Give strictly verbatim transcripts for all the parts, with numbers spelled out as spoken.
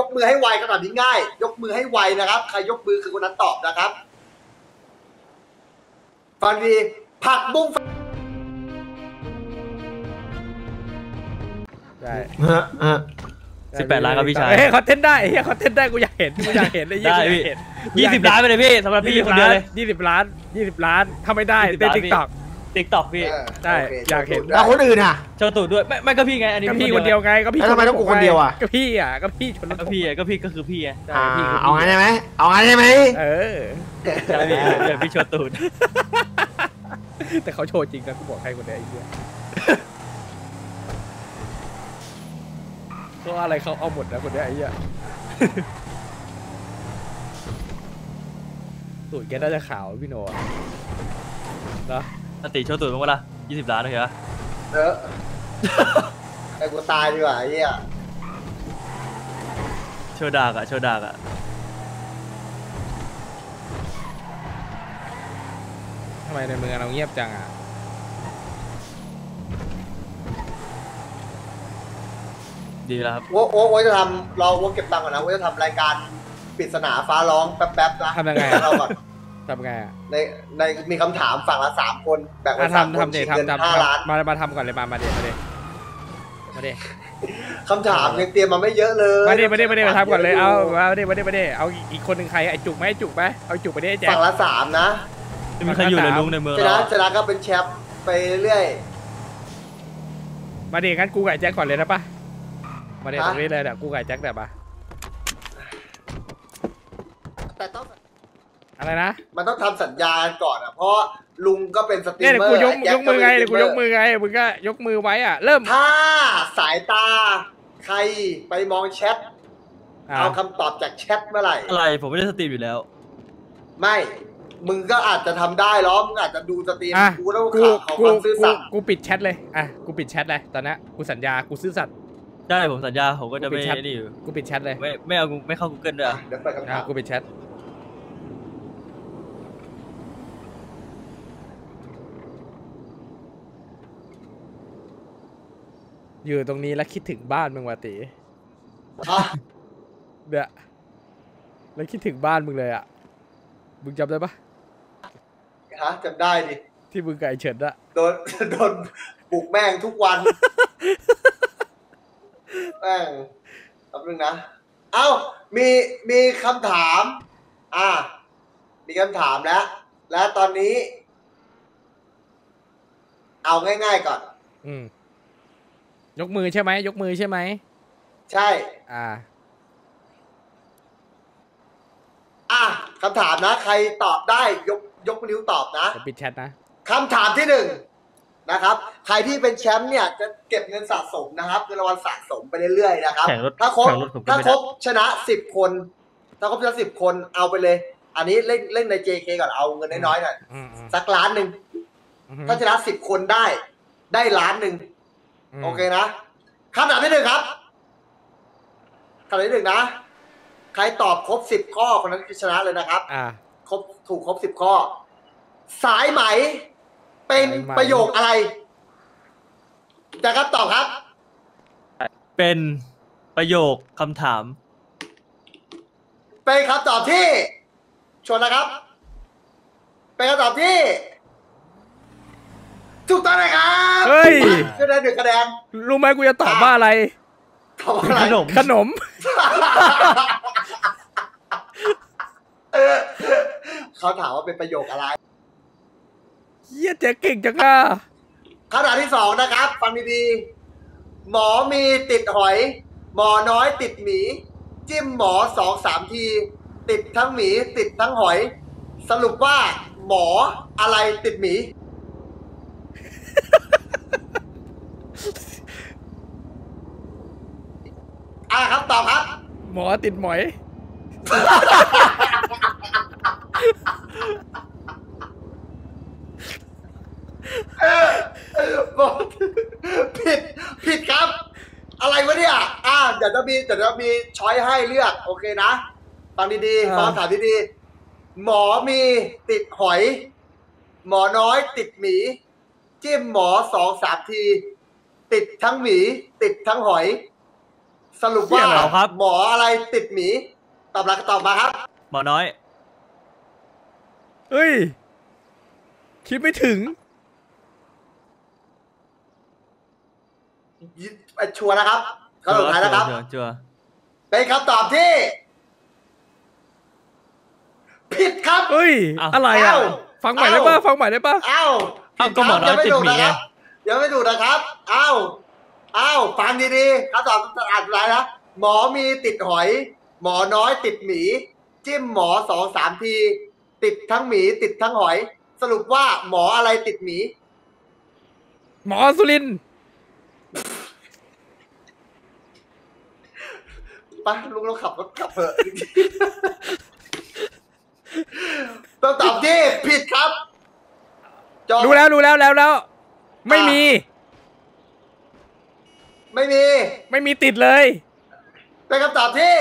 มือให้ไวขนาดนี้ง่ายยกมือให้ไวนะครับใครยกมือคือคนนั้นตอบนะครับฟังดีผักบุ้งได้สิบแปดล้านครับพี่ชายเฮ้ยเขาเต้นได้เฮ้ยเขาเต้นได้กูอยากเห็นกูอยากเห็นเลยได้พี่ยี่สิบล้านไปเลยพี่สำหรับพี่คนเดียวเลยยี่สิบล้านยี่สิบล้านทำไม่ได้เต้นติ๊กต็อกติ๊กต็อกพี่ได้อยากเห็นแล้วคนอื่นอ่ะโชว์ตูดด้วยไม่ไม่ก็พี่ไงอันนี้ก็พี่คนเดียวไงก็พี่ทำไมต้องกูคนเดียวอ่ะก็พี่อ่ะก็พี่ชนก็พี่ก็พี่ก็คือพี่ไงเอางั้นใช่ไหมเอางั้นใช่ไหมเออใช่พี่เดี๋ยวพี่โชว์ตูดแต่เขาโชว์จริงนะกูบอกใครคนเดียวไอ้เหี้ยเพราะอะไรเขาเอาหมดนะคนเดียวไอ้เหี้ยตูดแกน่าจะขาวพี่โน่นะสติโชว์ตูดมั้งวะล่ะยี่สิบล้านเลยเหรอเออไอ้กูตายดีกว่าไอ้เหี้ยโชว์ดากอะโชว์ดากอะทำไมในเมืองเราเงียบจังอ่ะดีแล้วครับโอ้โอ้โอ้จะทำเราโอ้เก็บตังค์ก่อนนะโอ้จะทำรายการปริศนาฟ้าร้องแป๊บๆนะทำยังไงเราก่อนทำไงอ่ะในในมีคำถามฝั่งละสามคนแบ่งเป็นสามคนชิงเงินห้าล้านมามาทำก่อนเลยมามาเดี๋ยวมาเดี๋ยวมาเดี๋ยวคำถามยังเตรียมมาไม่เยอะเลยมาเดี๋ยวมาเดี๋ยวมาเดี๋ยวมาทำก่อนเลยเอามาเดี๋ยวมาเดี๋ยวมาเดี๋ยวเอาอีกคนหนึ่งใครไอจุกไหมจุกไหมเอาจุกไปได้แจ๊ฝั่งละสามนะจะมีใครอยู่ในลุงในเมืองชนะชนะก็เป็นแชมป์ไปเรื่อยมาเดี๋ยวงั้นกูกับแจ็คก่อนเลยนะป่ะมาเดี๋ยวตรงนี้เลยเดี๋ยวกูกับแจ็คแบบป่ะแต่ต้องอะไรนะมันต้องทำสัญญาก่อนอ่ะเพราะลุงก็เป็นสตรีมเมอร์เนี่ยกูยกยกมือไงกูยกมือไงมึงก็ยกมือไว้อ่ะเริ่มถ้าสายตาใครไปมองแชทเอาคำตอบจากแชทเมื่อไหร่อะไรผมไม่ได้สตรีมอยู่แล้วไม่มึงก็อาจจะทำได้หรอมึงอาจจะดูสตรีมกูแล้วกูกูซื่อสัตย์กูปิดแชทเลยอ่ะกูปิดแชทเลยตอนนี้กูสัญญากูซื่อสัตย์ใช่ผมสัญญาผมก็จะไม่นี่อยู่กูปิดแชทเลยไม่ไม่เอาไม่เข้า Google ด้วยเดี๋ยวเปิดคำถามกูปิดแชทอยู่ตรงนี้แล้วคิดถึงบ้านมึงวะตีเดี๋ยวแล้วคิดถึงบ้านมึงเลยอ่ะมึงจำได้ปะฮะจำได้ดิที่มึงกับไอเฉินอะโดนโดนบุกแม่งทุกวันแม่งแป๊บนึงนะเอ้ามีมีคำถามอ่ามีคำถามแล้วและตอนนี้เอาง่ายๆก่อนอืมยกมือใช่ไหมยกมือใช่ไหมใช่อ่าอ่ะคำถามนะใครตอบได้ยกยกนิ้วตอบนะปิดแชทนะคำถามที่หนึ่งนะครับใครที่เป็นแชมป์เนี่ยจะเก็บเงินสะสมนะครับเงินรางวัลสะสมไปเรื่อยๆนะครับถ้าครบถ้าครบชนะสิบคนถ้าครบชนะสิบคนเอาไปเลยอันนี้เล่นเล่นใน เจ เค ก่อนเอาเงินน้อยๆหน่อยสักล้านหนึ่งถ้าชนะสิบคนได้ได้ล้านหนึ่งโอเคนะคำถามที่หนึ่งครับคำถามที่หนึ่งนะใครตอบครบสิบข้อคนนั้นชนะเลยนะครับอ่าครบถูกครบสิบข้อสายไหมเป็นประโยคอะไรจะครับตอบครับเป็นประโยคคำถามเป็นคำตอบที่ชวนนะครับเป็นคำตอบที่ถูกต้องเลยครับเฮ้ยก็ได้หนึ่งคะแนนรู้ไหมกูจะตอบว่าอะไรตอบอะไรขนมขนมเขาถามว่าเป็นประโยคอะไรเยี่ยเจ๊เก่งจังอ่ะคำถามที่สองนะครับฟังดีๆหมอมีติดหอยหมอน้อยติดหมีจิ้มหมอสองสามทีติดทั้งหมีติดทั้งหอยสรุปว่าหมออะไรติดหมีอ่ะครับตอบครับหมอติดหมอยผิดผิดครับอะไรวะเนี่ยอ่าเดี๋ยวจะมีเดี๋ยวจะมีช้อยให้เลือกโอเคนะฟังดีๆฟังถามดีๆหมอมีติดหอยหมอน้อยติดหมีจิ้มหมอสองสามทีติดทั้งหมีติดทั้งหอยสรุปว่าเชี่ยเหรอครับหมออะไรติดหมีตอบหลักตอบมาครับหมอน้อยเฮ้ย คิดไม่ถึงชัวร์นะครับคำตอบสุดท้ายนะครับชัวร์ชัวร์เป็นคำตอบที่ ผิดครับเฮ้ย อะไรอ่ะเอ้าฟังใหม่ได้ป่ะ ฟังใหม่ได้ป่ะเอ้าเอ้าก็หมอน้อยติดหมีไงยังไม่ถูกนะครับ เอ้าเอ้าฟังดีๆคำตอบสุดท้ายนะหมอมีติดหอย หมอน้อยติดหมี จิ้มหมอสองสามที ติดทั้งหมีติดทั้งหอย สรุปว่าหมออะไรติดหมีหมอสุรินทร์ไปลุงเราขับรถขับเถอะ ต้องตอบที่ผิดครับจบรู้แล้วรู้แล้วแล้วแล้ว ไม่มีไม่มีไม่มีติดเลยเป็นคำตอบที่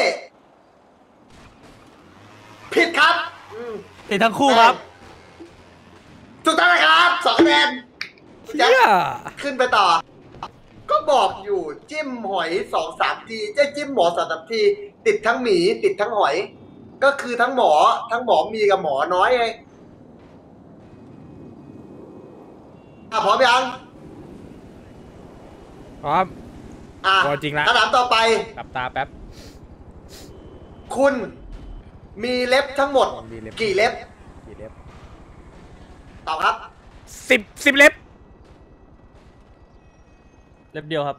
ผิดครับอืมติดทั้งคู่ครับถูกต้องนะครับสองคะแนนเชี่ยขึ้นไปต่อ ก็บอกอยู่จิ้มหอยสองสามทีเจ๊จิ้มหมอสองสามที ติดทั้งหมีติดทั้งหอย ก็คือทั้งหมอ ทั้งหมอมีกับหมอน้อยไงอ่ะพร้อมยังพร้อมอ่ะพอจริงละคำถามต่อไปกลับตาแป๊บคุณมีเล็บทั้งหมดมีเล็บกี่เล็บกี่เล็บตอบครับสิบสิบเล็บเล็บเดียวครับ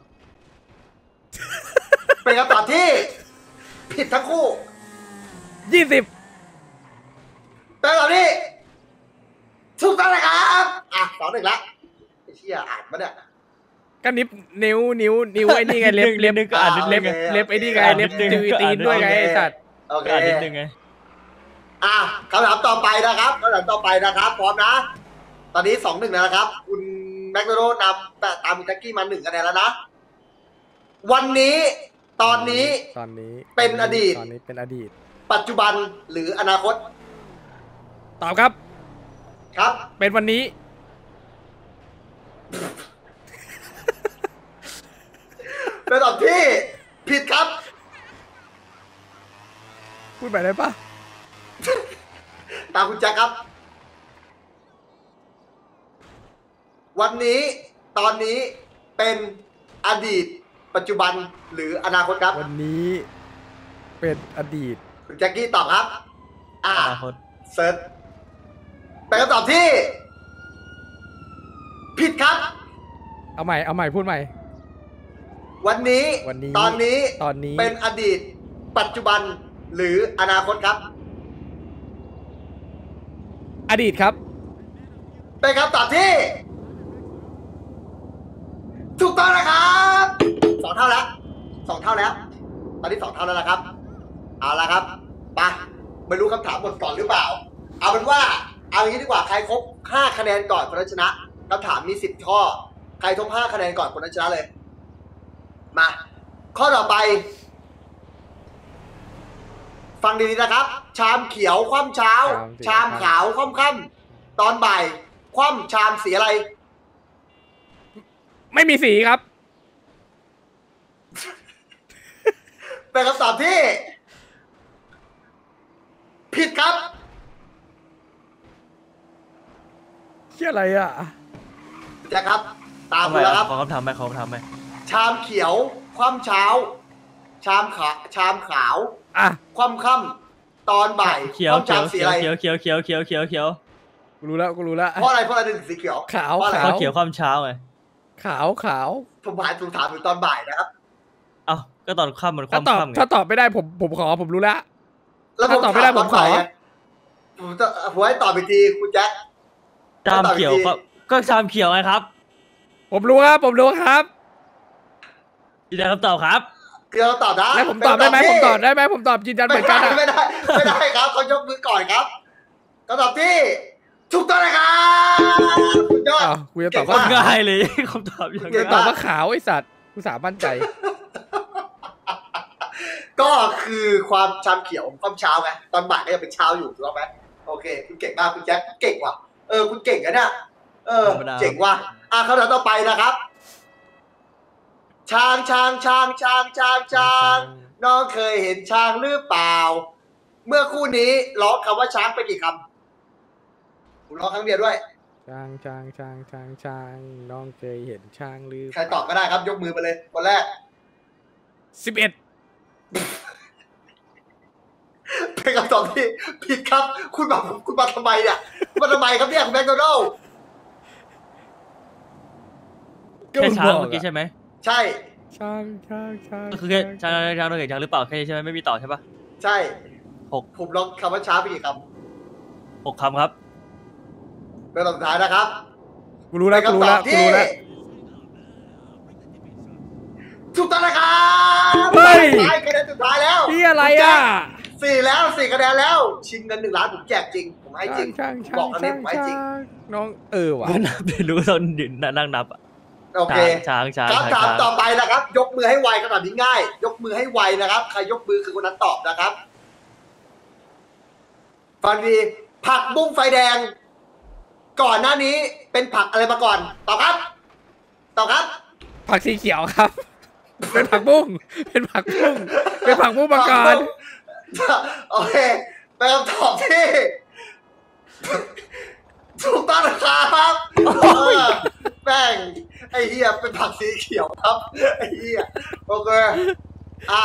เป็นคำตอบที่ ผิดทั้งคู่ยี่สิบเป็นคำตอบที่ถูกต้องนะครับอ่ะสองหนึ่งละไอ้เชี่ยอ่านมาเนี่ยก็นิ้วนิ้วนิ้วนิ้วไอ้นี่ไงเล็บเล็บนิดนึงก็อ่านนิดนึเล็งบเล็บไอ้นี่ไงอ่านเล็บนิดนึงจือตีนด้วยไงโอเคไอ้สัตว์โอเคอ่านนิดนึงไงอ่ะคำถามต่อไปนะครับคำถามต่อไปนะครับ พร้อมนะ ตอนนี้สองหนึ่งแล้วนะครับ คุณแม็กโนโรนำแต่ตามคุณแจ็คกี้มาหนึ่งคะแนนแล้วนะ วันนี้ตอนนี้ตอนนี้เป็นอดีตตอนนี้เป็นอดีตปัจจุบันหรืออนาคตตอบครับครับเป็นวันนี้เป็นตอบที่ผิดครับพูดไปได้ปะตามคุณแจ็คครับ วันนี้ตอนนี้เป็นอดีต ปัจจุบันหรืออนาคตครับวันนี้เป็นอดีตคุณแจ็คกี้ตอบครับ อ่าอนาคตเซิร์ชเป็นคำตอบที่ ผิดครับเอาใหม่เอาใหม่พูดใหม่วันนี้วันนี้ตอนนี้ตอนนี้เป็นอดีต ปัจจุบันหรืออนาคตครับอดีตครับเป็นคำตอบที่ ถูกต้องนะครับสองเท่าแล้วสองเท่าแล้ว ตอนนี้สองเท่าแล้วนะครับ เอาละครับไปไม่รู้คำถามหมดก่อนหรือเปล่า เอาเป็นว่า เอาอย่างนี้ดีกว่าใครครบห้าคะแนนก่อนคนนั้นชนะคำถามมีสิบข้อ ใครครบห้าคะแนนก่อนคนนั้นชนะเลย มา ข้อต่อไป ฟังดีๆนะครับ ชามเขียวคว่ำเช้า ชามขาวคว่ำค่ำตอนบ่าย คว่ำชามสีอะไรไม่มีสีครับเป็นคำตอบที่ ผิดครับเชี่ยอะไรอ่ะแจ็คครับ ตามทำคุไมณแล้วครับขอคำถามไหมขอคำถามไหมชามเขียว คว่ำเช้า ชามขาชามขาวอ่ะคว่ำค่ำตอนบ่ายเขียวคว่ำเขีชายวมสีเขียอะวไรเขียวเขียวเขียวเขียวเขียวเขียวกูรู้แล้วกูรู้แล้วเพราะอะไรเพราะอะไรถึงสีเขียวขาวเพราะอะไรขข้าวเขียวความเช้าไงขาวขาวผมถามผมถามถึงตอนบ่ายนะครับเอ้าก็ตอนค่ำมันคถ้าตอบว่ำๆไงถ้าตอบไม่ได้ผมผมขอผมรู้แล้วแล้วผมถ้าตอบไม่ได้ถาตอนผมขอบ่ายไงผมจะผมให้ตอบอีกทีคุณแจ็คชามเขียวครับก็ชามเขียวไงครับผมรู้ครับผมรู้ครับยืนยันคำตอบครับเกือบตอบนะแล้วผมตอบได้ไหมผมตอบได้ไหมผมตอบยืนยันเหไม่มือนกัได้นอ่ะไม่ได้ไม่ได้ครับเขายกมือก่อนครับคำตอบที่ถูกต้องนะครับสุดยอดอ้าวกูจะตอบเก่ว่างมกง่ายเลยคำตอบอย่างเก่กูงจะมากตอบว่าขาวไอสัตว์กูสามั่นใจก็คือความชามเขียวความเช้าไงตอนบ่ายก็ยังเป็นเช้าอยู่ถูกต้องไหมโอเค คุณเก่งมากคุณแจ็คเก่งว่ะเออคุณเก่งนะเนี่ยเออเจ๋งว่ะอ่ะคำถามต่อไปนะครับช้างช้างช้างช้างช้างช้างน้องเคยเห็นช้างหรือเปล่า เมื่อคู่นี้ร้องคำว่าช้างไปกี่คำคุณร้องครั้งเดียวด้วยช้างช้างช้างช้างช้างน้องเคยเห็นช้างหรือใครตอบก็ได้ครับ ยกมือมาเลยคนแรกสิบเอ็ดเป็นคำตอบที่ผิดครับ คุณมาคุณมาทำไมเนี่ยมาทำไมครับเนี่ยคุณแมคโดนัลด์แค่ช้างเมื่อกี้ใช่ไหมใช่ช้างช้างช้างก็คือแค่ช้างช้างเราเห็นช้างหรือเปล่าแค่นี้ใช่ไหมไม่มีต่อใช่ปะใช่หกผมลองคำว่าช้างไปกี่คหกคำครับำเป็นคำสุดท้ายนะครับกูรู้แล้วกูรู้แล้วกูรู้แล้วถูกต้องนะครับเฮ้ยท้ายคะแนนสุดท้ายแล้วนี่อะไรอ่ะสี่แล้วสี่คะแนนแล้ว ชิงเงินหนึ่งล้านผมแจกจริง ผมให้จริงช้างช้างบอกอันนี้ช้างผมให้จริงช้างน้องเออว่ะก็นับไม่รู้ต้องยืนนั่งนับอะโอเคช้างช้างคำถามช้างต่อไปนะครับ ยกมือให้ไวคำถามนี้ง่าย ยกมือให้ไวนะครับ ใครยกมือคือคนนั้นตอบนะครับฟังดีผักบุ้งไฟแดง ก่อนหน้านี้เป็นผักอะไรมาก่อนตอบครับตอบครับผักสีเขียวครับ เป็นผักบุ้งเป็นผักบุ้งเป็นผักบุ้งมาก่อนโอเคเป็นคำตอบที่ถูกต้องนะครับเออแป้งไอ้เหี้ยเป็นผักสีเขียวครับไอ้เหี้ยโอเคอ่ะ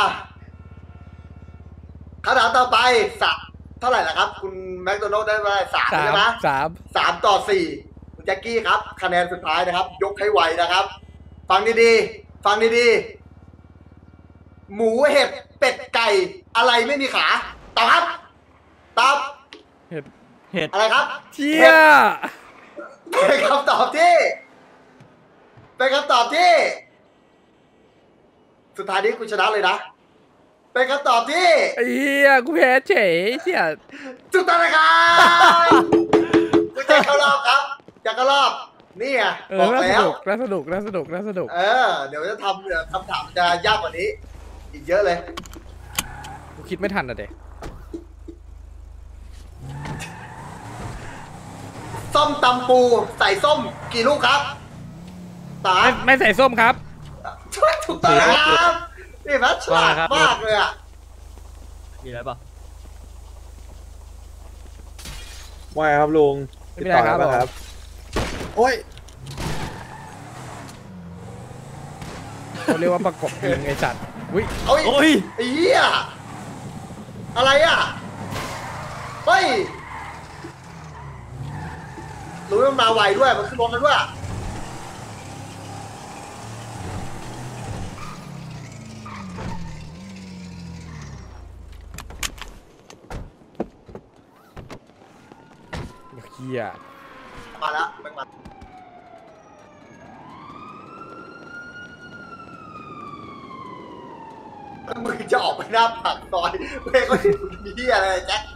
คำถามต่อไปสักเท่าไหร่ล่ะครับ คุณแมคโดนัลด์ได้ไปสามสาใช่มไหมสามสามต่อสี่คุณแจ็คกี้ครับ คะแนนสุดท้ายนะครับ ยกให้ไวนะครับ ฟังดีๆฟังดีๆหมูเห็ดเป็ดไก่อะไรไม่มีขาตอบครับตอบเห็ดเห็ดอะไรครับเชี่ยเป็นคำตอบที่ เป็นคำตอบที่ สุดท้ายนี้คุณชนะเลยนะ เป็นคำตอบที่ไอ้เหี้ยกูแพ้เฉยเชี่ยถูกต้องนะครับคุณแจ็คเข้ารอบครับแจ็คเข้ารอบนี่ไงเออบอกน่าสแล้วนุกน่าสนุกน่าสนุกน่าสนุกเออ เดี๋ยวจะทำเดี๋ยวคำถามจะยากกว่านี้ อีกเยอะเลยกูคิดไม่ทันอ่ะเด็กส้มตำปูใส่ส้มกี่ลูกครับสาไม่มไม่ใส่ส้มครับถูกต้องครับนี่มันฉลาดมากเลยอ่ะมีอะไรเปล่าว่าไงครับลุงไม่เป็นไรครับติดต่อด้หมครับโอ้ยเขาเรียกว่าประกบยิงไอ้สัตว์อุ้ยเอ้ยโอ้ยไอ้เหี้ยอะไรอ่ะเฮ้ยรู้ว่ามันมาไวด้วยมันขึ้นรถแล้วด้วยเหี้ยมาแล้วมันมามึงจะออกไปหน้าปากซอยเว้ยก็มีเหี้ยอะไรแจ็ค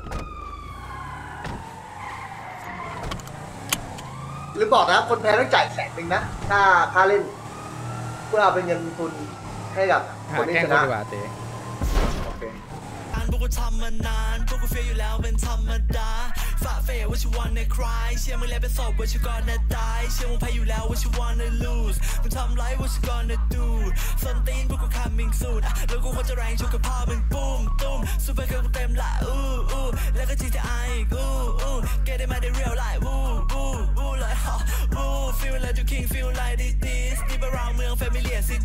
หรือบอกนะคนแพ้ต้องจ่ายแสนหนึ่งนะค่าค่าเล่น เพื่อเอาเป็นเงินทุนให้กับหาคนที่แกล้งชคนนะดีกว่าเต้โอเคพวกกูทำมานานพวกกูเฟียอยู่แล้วเป็นธรรมดาฝ่าเฟยว่าชิวันในคลายเชื่อมึงแล้วเป็นศพว่าชิว gonna die เชื่อมึงแพ้อยู่แล้วว่าชิวัน lose มึงทำไรว่าชิ gonna do ส้นตีนพวกกู coming soon อ่ะแล้วกูควรจะแรงชุกกับพ่อมึงปุ้มตุ้มซูเปอร์เกิร์ลกูเต็มละอู้อู้แล้วก็ จี ที ไอ อีกอู้อู้ get it มาได้ real life วู้วู้วู้เลยฮะวู้ feel like you king feel like this this deep around เมือง familiar city